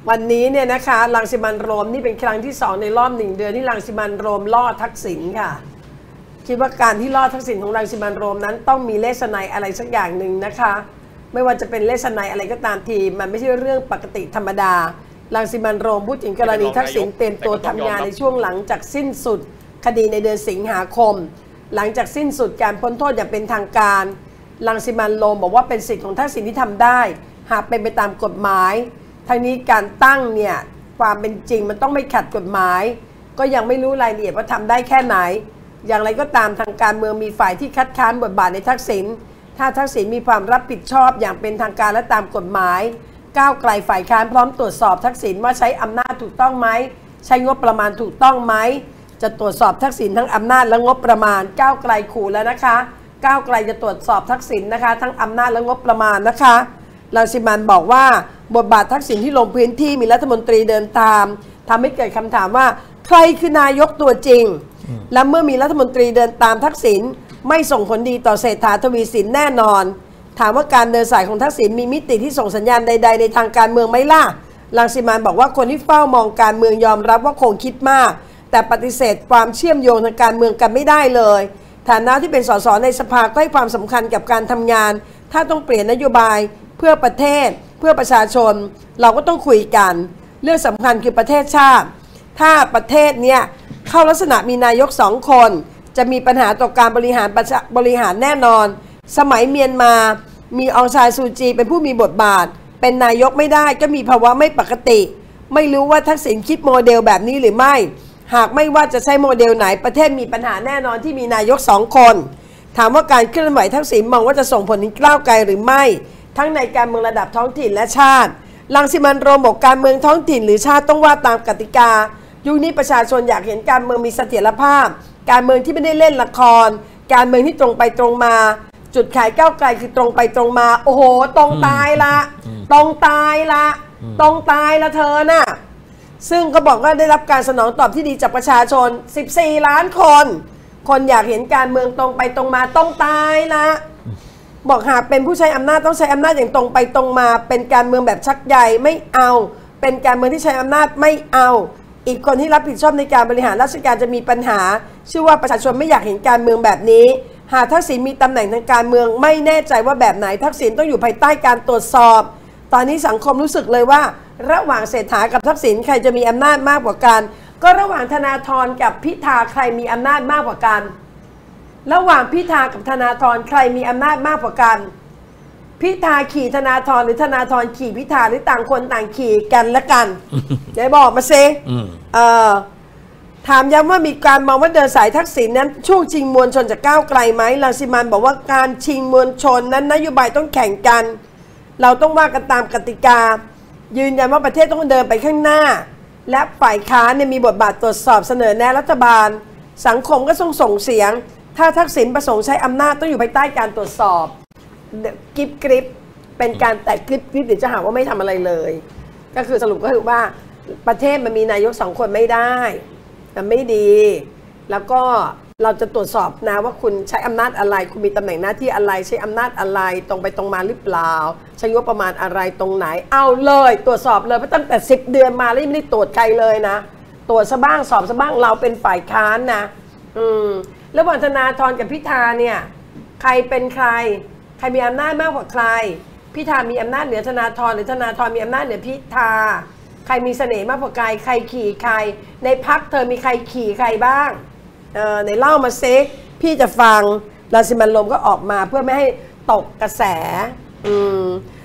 วันนี้เนี่ยนะคะรังสิมันต์โรมนี่เป็นครั้งที่2ในรอบ1 เดือนที่รังสิมันต์โรมล่อทักษิณค่ะคิดว่าการที่ล่อทักษิณของรังสิมันต์โรมนั้นต้องมีเลสไนอะไรสักอย่างหนึ่งนะคะไม่ว่าจะเป็นเลสไนอะไรก็ตามทีมันไม่ใช่เรื่องปกติธรรมดารังสิมันต์โรมพูดถึงกรณีทักษิณเตรียมตัวทำงานในช่วงหลังจากสิ้นสุดคดีในเดือนสิงหาคมหลังจากสิ้นสุดการพ้นโทษอย่างเป็นทางการรังสิมันต์โรมบอกว่าเป็นสิทธิของทักษิณที่ทำได้หากเป็นไปตามกฎหมายทั้งนี้การตั้งเนี่ยความเป็นจริงมันต้องไม่ขัดกฎหมายก็ยังไม่รู้รายละเอียดว่าทำได้แค่ไหนอย่างไรก็ตามทางการเมืองมีฝ่ายที่คัดค้านบทบาทในทักษิณถ้าทักษิณมีความรับผิดชอบอย่างเป็นทางการและตามกฎหมายก้าวไกลฝ่ายค้านพร้อมตรวจสอบทักษิณว่าใช้อำนาจถูกต้องไหมใช้งบประมาณถูกต้องไหมจะตรวจสอบทักษิณทั้งอำนาจและงบประมาณก้าวไกลขู่แล้วนะคะก้าวไกลจะตรวจสอบทักษิณนะคะทั้งอำนาจและงบประมาณนะคะรังสิมันต์บอกว่าบทบาททักษิณที่ลงพื้นที่มีรัฐมนตรีเดินตามทำให้เกิดคำถามว่าใครคือนายกตัวจริงและเมื่อมีรัฐมนตรีเดินตามทักษิณไม่ส่งผลดีต่อเศรษฐาทวีสินแน่นอนถามว่าการเดินสายของทักษิณมีมิติที่ส่งสัญญาณใดๆในทางการเมืองไหมล่ะรังสิมันต์บอกว่าคนที่เฝ้ามองการเมืองยอมรับว่าคงคิดมากแต่ปฏิเสธความเชื่อมโยงทางการเมืองกันไม่ได้เลยฐานะที่เป็นสสในสภาก็ให้ความสำคัญกับการทำงานถ้าต้องเปลี่ยนนโยบายเพื่อประเทศเพื่อประชาชนเราก็ต้องคุยกันเรื่องสำคัญคือประเทศชาติถ้าประเทศเนี่ยเข้าลักษณะมีนายก2 คนจะมีปัญหาต่อการบริหารแน่นอนสมัยเมียนมามีองซานซูจีเป็นผู้มีบทบาทเป็นนายกไม่ได้ก็มีภาวะไม่ปกติไม่รู้ว่าทักษิณคิดโมเดลแบบนี้หรือไม่หากไม่ว่าจะใช้โมเดลไหนประเทศมีปัญหาแน่นอนที่มีนายก2 คนถามว่าการเคลื่อนไหวทักษิณมองว่าจะส่งผลถึงก้าวไกลหรือไม่ทั้งในการเมืองระดับท้องถิ่นและชาติรังสิมันต์โรมบอกการเมืองท้องถิ่นหรือชาติต้องว่าตามกติกายุคนี้ประชาชนอยากเห็นการเมืองมีเสถียรภาพการเมืองที่ไม่ได้เล่นละครการเมืองที่ตรงไปตรงมาจุดขายก้าวไกลคือตรงไปตรงมาโอ้โหตรงตายละตรงตายละตรงตายละเธอน่ะซึ่งก็บอกว่าได้รับการสนองตอบที่ดีจากประชาชน14 ล้านคนอยากเห็นการเมืองตรงไปตรงมาต้องตายละบอกหากเป็นผู้ใช้อำนาจต้องใช้อำนาจอย่างตรงไปตรงมาเป็นการเมืองแบบชักใยไม่เอาเป็นการเมืองที่ใช้อำนาจไม่เอาอีกคนที่รับผิดชอบในการบริหารราชการจะมีปัญหาชื่อว่าประชาชนไม่อยากเห็นการเมืองแบบนี้หากทักษิณมีตำแหน่งทางการเมืองไม่แน่ใจว่าแบบไหนทักษิณต้องอยู่ภายใต้การตรวจสอบตอนนี้สังคมรู้สึกเลยว่าระหว่างเศรษฐากับทักษิณใครจะมีอำนาจมากกว่ากันก็ระหว่างธนาธรกับพิธาใครมีอำนาจมากกว่ากันระหว่างพิธากับธนาธรใครมีอำนาจมากกว่ากันพิธาขี่ธนาธรหรือธนาธรขี่พิธาหรือต่างคนต่างขี่กันและกันไหนบอกมาซิถามย้ำว่ามีการมองว่าเดินสายทักษิณนั้นช่วงชิงมวลชนจะก้าวไกลไหมรังสิมันต์บอกว่าการชิงมวลชนนั้นนโยบายต้องแข่งกันเราต้องว่ากันตามกติกายืนยันว่าประเทศต้องเดินไปข้างหน้าและฝ่ายค้านเนี่ยมีบทบาทตรวจสอบเสนอแนะรัฐบาลสังคมก็ต้องส่งเสียงถ้าทักษิณประสงค์ใช้อำนาจต้องอยู่ภายใต้การตรวจสอบกริบเป็นการแตะกริบเดี๋ยวจะหาว่าไม่ทำอะไรเลยก็คือสรุปก็คือว่าประเทศมันมีนายก2 คนไม่ได้มันไม่ดีแล้วก็เราจะตรวจสอบนะว่าคุณใช้อำนาจอะไรคุณมีตำแหน่งหน้าที่อะไรใช้อำนาจอะไรตรงไปตรงมาหรือเปล่าใช้งบประมาณอะไรตรงไหนเอาเลยตรวจสอบเลยเพราะตั้งแต่10 เดือนมาแล้วยังไม่ได้ตรวจใครเลยนะตรวจซะบ้างสอบซะบ้างเราเป็นฝ่ายค้านนะแล้วระหว่างธนาธรกับพิธาเนี่ยใครเป็นใครมีอำนาจมากกว่าใครพิธามีอำนาจเหนือธนาธรหรือธนาธรมีอำนาจเหนือพิธาใครมีเสน่ห์มากกว่าใครขี่ใครในพรรคเธอมีใครขี่ใครบ้างไหนเล่ามาเซ็กพี่จะฟังรังสิมันต์โรมก็ออกมาเพื่อไม่ให้ตกกระแส